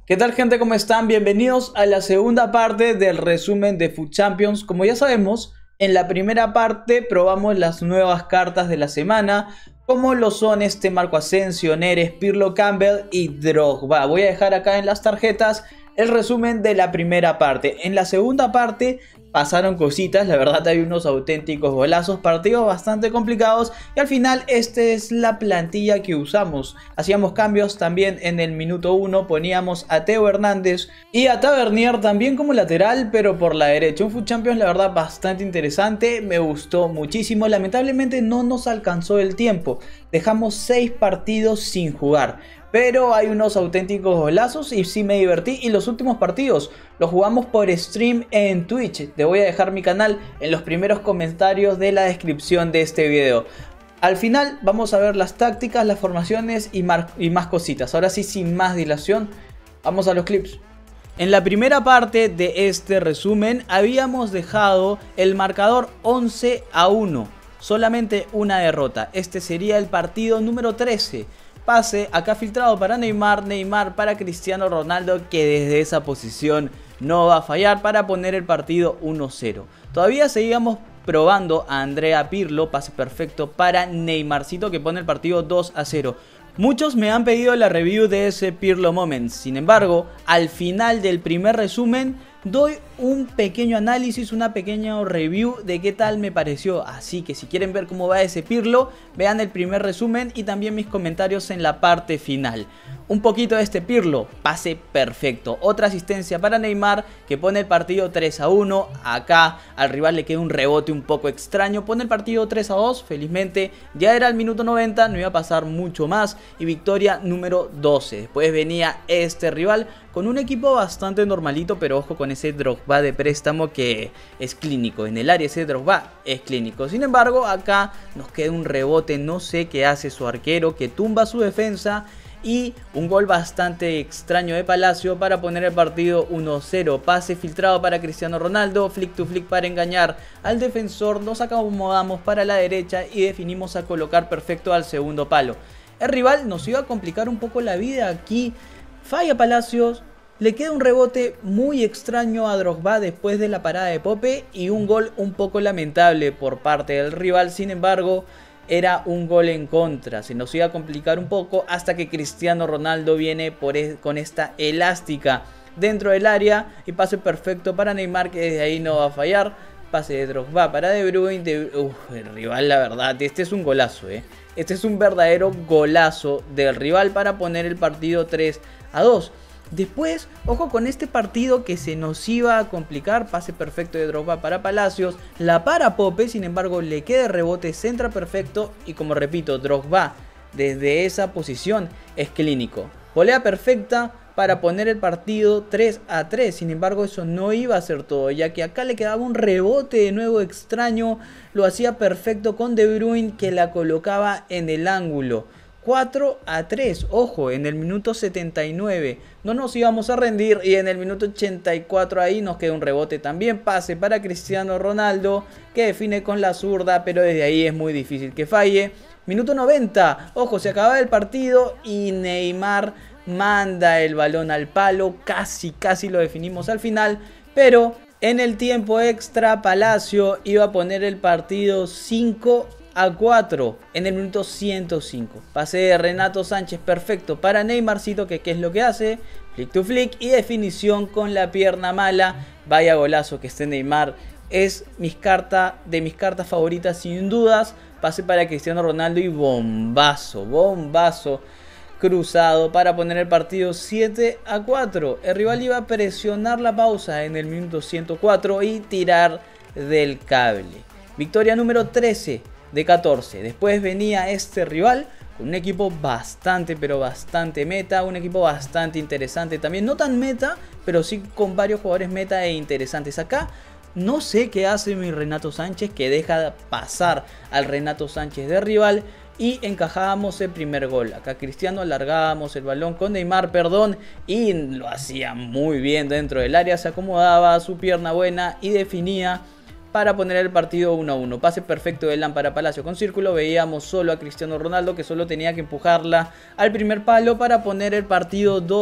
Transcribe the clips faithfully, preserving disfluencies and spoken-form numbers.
¿Qué tal, gente? ¿Cómo están? Bienvenidos a la segunda parte del resumen de FUT Champions. Como ya sabemos, en la primera parte probamos las nuevas cartas de la semana, como lo son este Marco Asensio, Neres, Pirlo, Campbell y Drogba. Voy a dejar acá en las tarjetas el resumen de la primera parte. En la segunda parte pasaron cositas, la verdad hay unos auténticos golazos, partidos bastante complicados y al final esta es la plantilla que usamos. Hacíamos cambios también en el minuto uno, poníamos a Theo Hernández y a Tavernier también como lateral, pero por la derecha. Un FUT Champions la verdad bastante interesante, me gustó muchísimo. Lamentablemente no nos alcanzó el tiempo, dejamos seis partidos sin jugar. Pero hay unos auténticos golazos y sí me divertí. Y los últimos partidos los jugamos por stream en Twitch. Te voy a dejar mi canal en los primeros comentarios de la descripción de este video. Al final vamos a ver las tácticas, las formaciones y, y más cositas. Ahora sí, sin más dilación, vamos a los clips. En la primera parte de este resumen habíamos dejado el marcador once a uno. Solamente una derrota. Este sería el partido número trece. Pase acá filtrado para Neymar, Neymar para Cristiano Ronaldo, que desde esa posición no va a fallar para poner el partido uno cero. Todavía seguíamos probando a Andrea Pirlo, pase perfecto para Neymarcito, que pone el partido dos a cero. Muchos me han pedido la review de ese Pirlo Moment, sin embargo, al final del primer resumen doy un pequeño análisis, una pequeña review de qué tal me pareció. Así que si quieren ver cómo va ese Pirlo, vean el primer resumen y también mis comentarios en la parte final. Un poquito de este Pirlo, pase perfecto. Otra asistencia para Neymar, que pone el partido tres a uno. Acá al rival le queda un rebote un poco extraño, pone el partido tres a dos. Felizmente ya era el minuto noventa, no iba a pasar mucho más. Y victoria número doce. Después venía este rival con un equipo bastante normalito, pero ojo con ese Drogba de préstamo que es clínico. En el área ese Drogba es clínico. Sin embargo, acá nos queda un rebote, no sé qué hace su arquero, que tumba su defensa. Y un gol bastante extraño de Palacio para poner el partido uno cero. Pase filtrado para Cristiano Ronaldo, flick to flick para engañar al defensor. Nos acomodamos para la derecha y definimos a colocar perfecto al segundo palo. El rival nos iba a complicar un poco la vida aquí. Falla Palacios, le queda un rebote muy extraño a Drogba después de la parada de Pope y un gol un poco lamentable por parte del rival. Sin embargo, era un gol en contra, se nos iba a complicar un poco hasta que Cristiano Ronaldo viene por es, con esta elástica dentro del área y pase perfecto para Neymar, que desde ahí no va a fallar. Pase de Drogba para De Bruyne, de, uf, el rival, la verdad, este es un golazo, eh. Este es un verdadero golazo del rival para poner el partido tres a dos. Después, ojo con este partido que se nos iba a complicar. Pase perfecto de Drogba para Palacios, la para Pope, sin embargo le queda rebote, centra perfecto. Y como repito, Drogba desde esa posición es clínico. Volea perfecta para poner el partido tres a tres. Sin embargo, eso no iba a ser todo, ya que acá le quedaba un rebote de nuevo extraño. Lo hacía perfecto con De Bruyne, que la colocaba en el ángulo. cuatro a tres, ojo, en el minuto setenta y nueve no nos íbamos a rendir y en el minuto ochenta y cuatro ahí nos queda un rebote también. Pase para Cristiano Ronaldo, que define con la zurda, pero desde ahí es muy difícil que falle. Minuto noventa, ojo, se acaba el partido y Neymar manda el balón al palo. Casi, casi lo definimos al final, pero en el tiempo extra Palacio iba a poner el partido cinco a cuatro en el minuto ciento cinco. Pase de Renato Sánchez perfecto para Neymarcito, que qué es lo que hace, flick to flick y definición con la pierna mala. Vaya golazo que esté Neymar, es mis carta, de mis cartas favoritas sin dudas. Pase para Cristiano Ronaldo y bombazo, bombazo cruzado para poner el partido siete a cuatro. El rival iba a presionar la pausa en el minuto ciento cuatro y tirar del cable. Victoria número trece de catorce. Después venía este rival con un equipo bastante, pero bastante meta. Un equipo bastante interesante también. No tan meta, pero sí con varios jugadores meta e interesantes. Acá no sé qué hace mi Renato Sánchez, que deja pasar al Renato Sánchez de rival. Y encajábamos el primer gol. Acá Cristiano alargábamos el balón con Neymar, perdón. Y lo hacía muy bien dentro del área. Se acomodaba su pierna buena y definía para poner el partido uno a uno. Pase perfecto de Lámpara Palacio con círculo. Veíamos solo a Cristiano Ronaldo, que solo tenía que empujarla al primer palo para poner el partido dos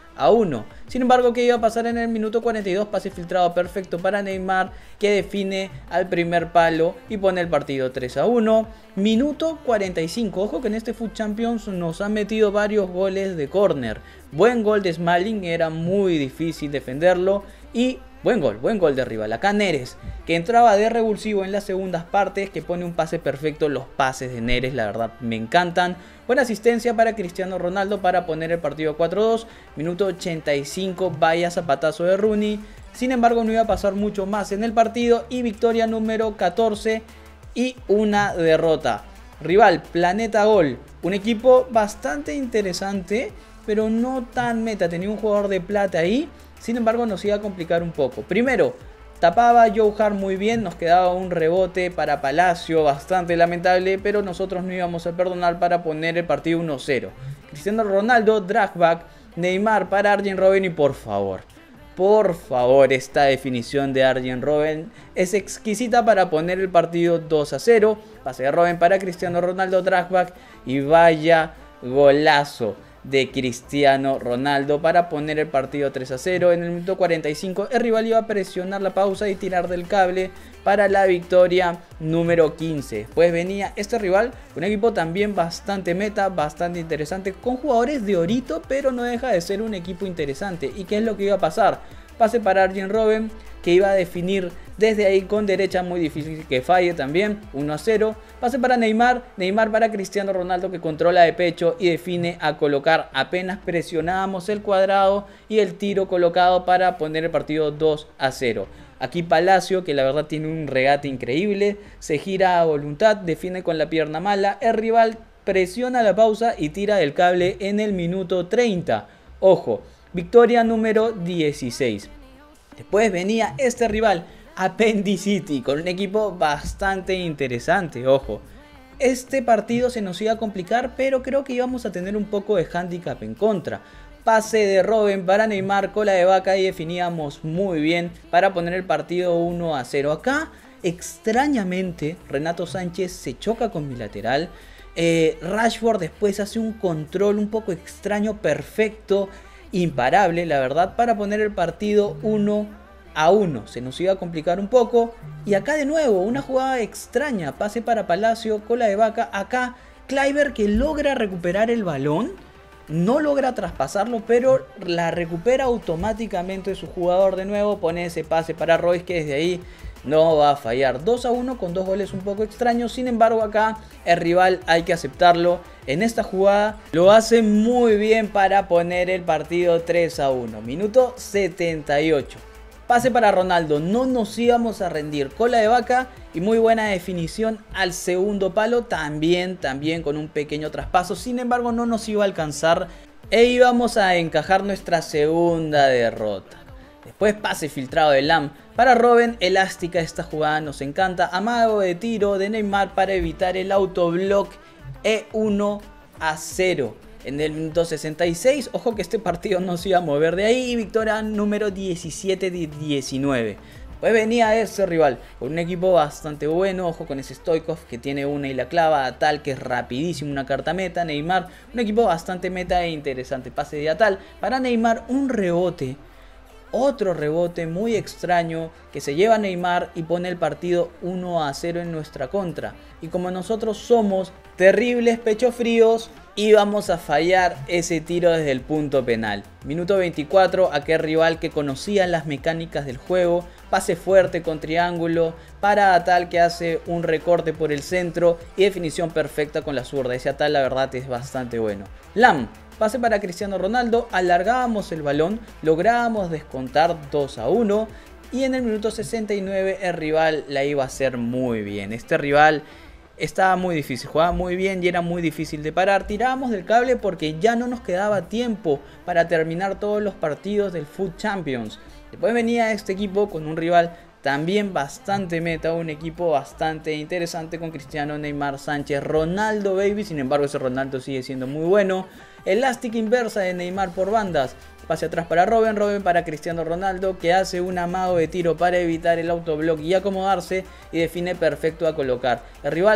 a uno. Sin embargo, ¿qué iba a pasar en el minuto cuarenta y dos? Pase filtrado perfecto para Neymar, que define al primer palo y pone el partido tres a uno. Minuto cuarenta y cinco. Ojo que en este Foot Champions nos han metido varios goles de córner. Buen gol de Smalling, era muy difícil defenderlo. Y buen gol, buen gol de rival. Acá Neres, que entraba de revulsivo en las segundas partes, que pone un pase perfecto. Los pases de Neres, la verdad, me encantan. Buena asistencia para Cristiano Ronaldo para poner el partido cuatro a dos. Minuto ochenta y cinco, vaya zapatazo de Rooney. Sin embargo, no iba a pasar mucho más en el partido. Y victoria número catorce y una derrota. Rival, Planeta Gol. Un equipo bastante interesante, pero no tan meta. Tenía un jugador de plata ahí. Sin embargo, nos iba a complicar un poco. Primero, tapaba Joe Hart muy bien. Nos quedaba un rebote para Palacio, bastante lamentable. Pero nosotros no íbamos a perdonar para poner el partido uno a cero. Cristiano Ronaldo, dragback. Neymar para Arjen Robben. Y por favor, por favor, esta definición de Arjen Robben es exquisita para poner el partido dos a cero. Pase de Robben para Cristiano Ronaldo, dragback. Y vaya golazo de Cristiano Ronaldo para poner el partido tres a cero. En el minuto cuarenta y cinco el rival iba a presionar la pausa y tirar del cable para la victoria número quince. Pues venía este rival, un equipo también bastante meta, bastante interesante, con jugadores de orito, pero no deja de ser un equipo interesante. ¿Y qué es lo que iba a pasar? Pase para Arjen Robben, que iba a definir desde ahí con derecha, muy difícil que falle también, uno a cero. Pase para Neymar, Neymar para Cristiano Ronaldo, que controla de pecho y define a colocar. Apenas presionábamos el cuadrado y el tiro colocado para poner el partido dos a cero. Aquí Palacio, que la verdad tiene un regate increíble, se gira a voluntad, define con la pierna mala. El rival presiona la pausa y tira del cable en el minuto treinta. Ojo, victoria número dieciséis. Después venía este rival, Appendicity, con un equipo bastante interesante, ojo. Este partido se nos iba a complicar, pero creo que íbamos a tener un poco de handicap en contra. Pase de Robben para Neymar, cola de vaca, y definíamos muy bien para poner el partido uno a cero. Acá, extrañamente, Renato Sánchez se choca con mi lateral. Eh, Rashford después hace un control un poco extraño, perfecto, imparable, la verdad, para poner el partido uno a uno. Se nos iba a complicar un poco. Y acá de nuevo, una jugada extraña. Pase para Palacio, cola de vaca. Acá, Kluivert, que logra recuperar el balón. No logra traspasarlo, pero la recupera automáticamente su jugador de nuevo. Pone ese pase para Royce, que desde ahí no va a fallar. dos a uno con dos goles un poco extraños. Sin embargo, acá el rival hay que aceptarlo. En esta jugada lo hace muy bien para poner el partido tres a uno. Minuto setenta y ocho. Pase para Ronaldo. No nos íbamos a rendir. Cola de vaca y muy buena definición al segundo palo. También, también con un pequeño traspaso. Sin embargo, no nos iba a alcanzar e íbamos a encajar nuestra segunda derrota. Después pase filtrado de Lam para Robben. Elástica esta jugada, nos encanta. Amago de tiro de Neymar para evitar el autoblock. E uno a cero. En el minuto sesenta y seis, ojo que este partido no se iba a mover de ahí. Y victoria número diecisiete de diecinueve. Pues venía ese rival con un equipo bastante bueno. Ojo con ese Stoichkov, que tiene una y la clava. Atal, que es rapidísimo, una carta meta. Neymar, un equipo bastante meta e interesante. Pase de Atal para Neymar, un rebote. Otro rebote muy extraño que se lleva a Neymar y pone el partido uno a cero en nuestra contra. Y como nosotros somos terribles pechos fríos, íbamos a fallar ese tiro desde el punto penal. Minuto veinticuatro, aquel rival que conocía las mecánicas del juego. Pase fuerte con triángulo para Atal, que hace un recorte por el centro y definición perfecta con la zurda. Ese Atal la verdad es bastante bueno. Lam. Pase para Cristiano Ronaldo, alargábamos el balón, lográbamos descontar dos a uno y en el minuto sesenta y nueve el rival la iba a hacer muy bien. Este rival estaba muy difícil, jugaba muy bien y era muy difícil de parar. Tirábamos del cable porque ya no nos quedaba tiempo para terminar todos los partidos del Foot Champions. Después venía este equipo con un rival también bastante meta, un equipo bastante interesante con Cristiano, Neymar, Sánchez, Ronaldo Baby. Sin embargo, ese Ronaldo sigue siendo muy bueno. Elástica inversa de Neymar por bandas. Pase atrás para Robben, Robben para Cristiano Ronaldo, que hace un amago de tiro para evitar el autoblock y acomodarse y define perfecto a colocar. El rival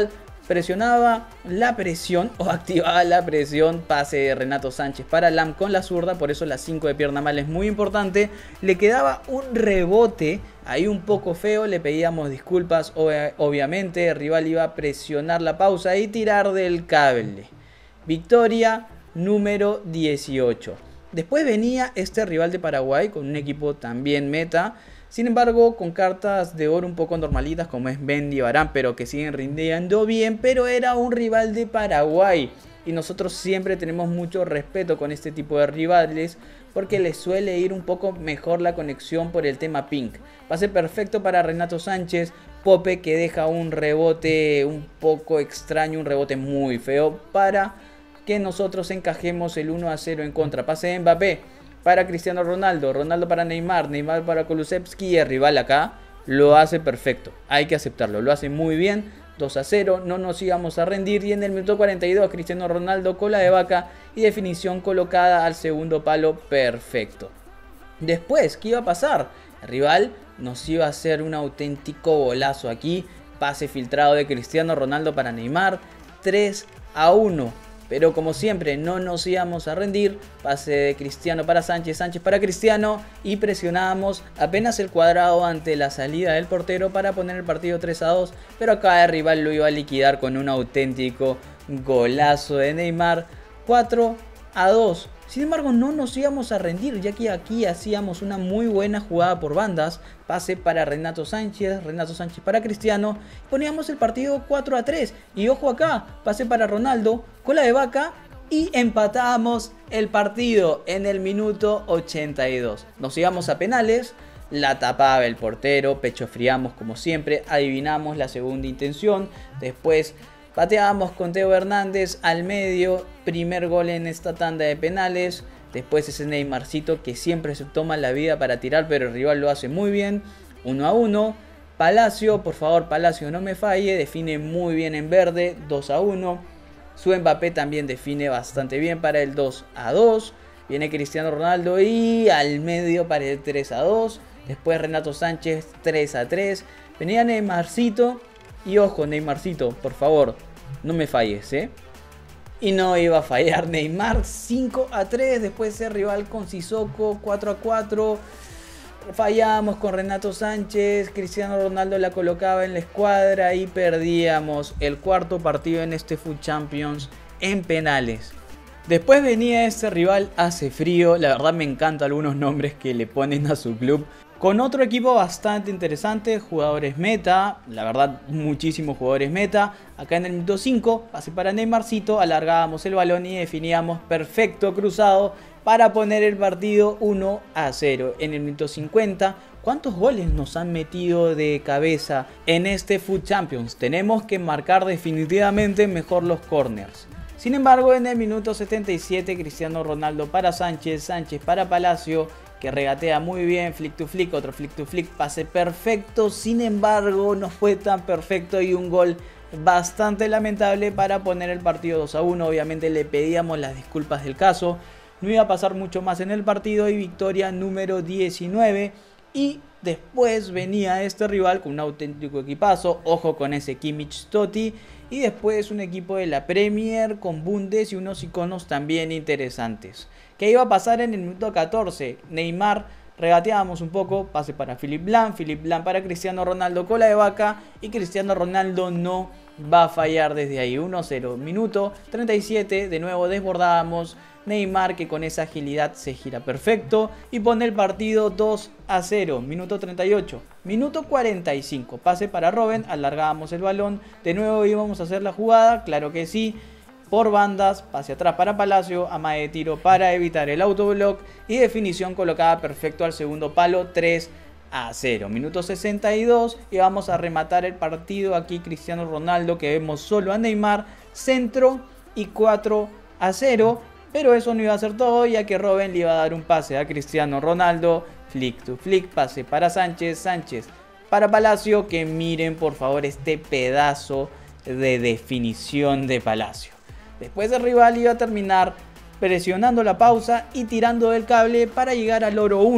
presionaba la presión o activaba la presión, pase de Renato Sánchez para Lam con la zurda, por eso la cinco de pierna mala es muy importante. Le quedaba un rebote ahí un poco feo, le pedíamos disculpas, obviamente el rival iba a presionar la pausa y tirar del cable. Victoria número dieciocho. Después venía este rival de Paraguay con un equipo también meta, sin embargo con cartas de oro un poco normalitas como es Mendy y Varane, pero que siguen rindiendo bien, pero era un rival de Paraguay y nosotros siempre tenemos mucho respeto con este tipo de rivales porque les suele ir un poco mejor la conexión por el tema pink. Pase perfecto para Renato Sánchez, Pope que deja un rebote un poco extraño, un rebote muy feo para que nosotros encajemos el uno a cero en contra. Pase de Mbappé para Cristiano Ronaldo, Ronaldo para Neymar, Neymar para Kulusevski y el rival acá lo hace perfecto, hay que aceptarlo, lo hace muy bien, dos a cero, no nos íbamos a rendir y en el minuto cuarenta y dos Cristiano Ronaldo cola de vaca y definición colocada al segundo palo perfecto. Después, ¿qué iba a pasar? El rival nos iba a hacer un auténtico golazo aquí, pase filtrado de Cristiano Ronaldo para Neymar, tres a uno. Pero como siempre no nos íbamos a rendir, pase de Cristiano para Sánchez, Sánchez para Cristiano y presionábamos apenas el cuadrado ante la salida del portero para poner el partido tres a dos, pero acá el rival lo iba a liquidar con un auténtico golazo de Neymar, cuatro a dos. Sin embargo no nos íbamos a rendir, ya que aquí hacíamos una muy buena jugada por bandas, pase para Renato Sánchez, Renato Sánchez para Cristiano, poníamos el partido cuatro a tres y ojo acá, pase para Ronaldo, cola de vaca y empatábamos el partido en el minuto ochenta y dos. Nos íbamos a penales, la tapaba el portero, pecho friamos como siempre, adivinamos la segunda intención, después pateábamos con Teo Hernández al medio, primer gol en esta tanda de penales. Después ese Neymarcito que siempre se toma la vida para tirar, pero el rival lo hace muy bien. uno a uno. Palacio, por favor Palacio no me falle, define muy bien en verde, dos a uno. Su Mbappé también define bastante bien para el dos a dos. Viene Cristiano Ronaldo y al medio para el tres a dos. Después Renato Sánchez, tres a tres. Venía Neymarcito. Y ojo Neymarcito, por favor, no me falles, ¿eh? Y no iba a fallar Neymar, cinco a tres. Después ese rival con Sissoko, cuatro a cuatro. Fallamos con Renato Sánchez, Cristiano Ronaldo la colocaba en la escuadra y perdíamos el cuarto partido en este Foot Champions en penales. Después venía este rival hace frío, la verdad me encantan algunos nombres que le ponen a su club. Con otro equipo bastante interesante, jugadores meta, la verdad muchísimos jugadores meta. Acá en el minuto cinco, pase para Neymarcito, alargábamos el balón y definíamos perfecto cruzado para poner el partido uno a cero. En el minuto cincuenta, ¿cuántos goles nos han metido de cabeza en este Foot Champions? Tenemos que marcar definitivamente mejor los corners. Sin embargo, en el minuto setenta y siete, Cristiano Ronaldo para Sánchez, Sánchez para Palacio, que regatea muy bien, flick to flick, otro flick to flick, pase perfecto. Sin embargo, no fue tan perfecto y un gol bastante lamentable para poner el partido dos a uno. Obviamente le pedíamos las disculpas del caso. No iba a pasar mucho más en el partido y victoria número diecinueve. Y después venía este rival con un auténtico equipazo. Ojo con ese Kimmich Totti. Y después un equipo de la Premier con Bundes y unos iconos también interesantes. ¿Qué iba a pasar en el minuto catorce? Neymar, regateábamos un poco, pase para Philipp Lahm, Philipp Lahm para Cristiano Ronaldo, cola de vaca y Cristiano Ronaldo no va a fallar desde ahí. uno a cero, minuto treinta y siete, de nuevo desbordábamos. Neymar que con esa agilidad se gira perfecto y pone el partido dos a cero, minuto treinta y ocho, minuto cuarenta y cinco, pase para Robben, alargábamos el balón, de nuevo íbamos a hacer la jugada, claro que sí, por bandas, pase atrás para Palacio, amague de tiro para evitar el autoblock y definición colocada perfecto al segundo palo, tres a cero, minuto sesenta y dos y vamos a rematar el partido aquí Cristiano Ronaldo que vemos solo a Neymar, centro y cuatro a cero. Pero eso no iba a ser todo, ya que Robben le iba a dar un pase a Cristiano Ronaldo, flick to flick, pase para Sánchez, Sánchez para Palacio, que miren por favor este pedazo de definición de Palacio. Después el rival iba a terminar presionando la pausa y tirando del cable para llegar al oro uno.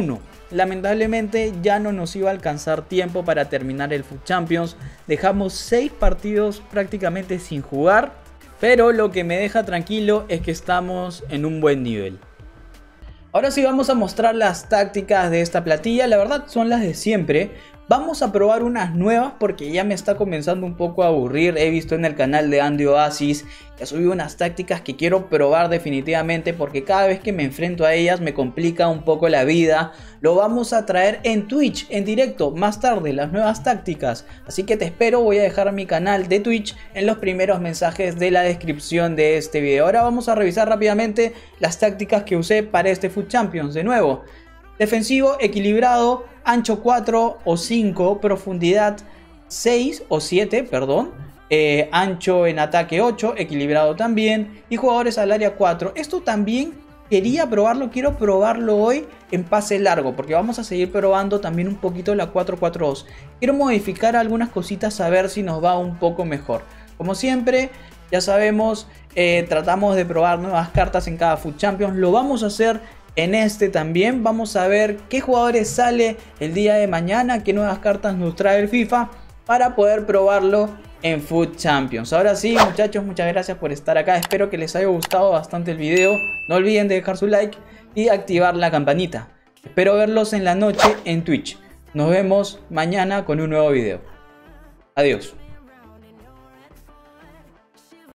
lamentablemente ya no nos iba a alcanzar tiempo para terminar el FUT Champions. Dejamos seis partidos prácticamente sin jugar, pero lo que me deja tranquilo es que estamos en un buen nivel. Ahora sí vamos a mostrar las tácticas de esta plantilla. La verdad son las de siempre. Vamos a probar unas nuevas porque ya me está comenzando un poco a aburrir. He visto en el canal de Andy Oasis que ha subido unas tácticas que quiero probar definitivamente, porque cada vez que me enfrento a ellas me complica un poco la vida. Lo vamos a traer en Twitch en directo más tarde, las nuevas tácticas. Así que te espero, voy a dejar mi canal de Twitch en los primeros mensajes de la descripción de este video. Ahora vamos a revisar rápidamente las tácticas que usé para este FUT Champions. De nuevo, defensivo equilibrado, ancho cuatro o cinco, profundidad seis o siete, perdón, eh, ancho en ataque ocho, equilibrado también, y jugadores al área cuatro. Esto también quería probarlo, quiero probarlo hoy en pase largo, porque vamos a seguir probando también un poquito la cuatro cuatro dos. Quiero modificar algunas cositas a ver si nos va un poco mejor. Como siempre, ya sabemos, eh, tratamos de probar nuevas cartas en cada FUT Champions. Lo vamos a hacer en este también. Vamos a ver qué jugadores sale el día de mañana, qué nuevas cartas nos trae el FIFA para poder probarlo en FUT Champions. Ahora sí, muchachos, muchas gracias por estar acá. Espero que les haya gustado bastante el video. No olviden de dejar su like y activar la campanita. Espero verlos en la noche en Twitch. Nos vemos mañana con un nuevo video. Adiós.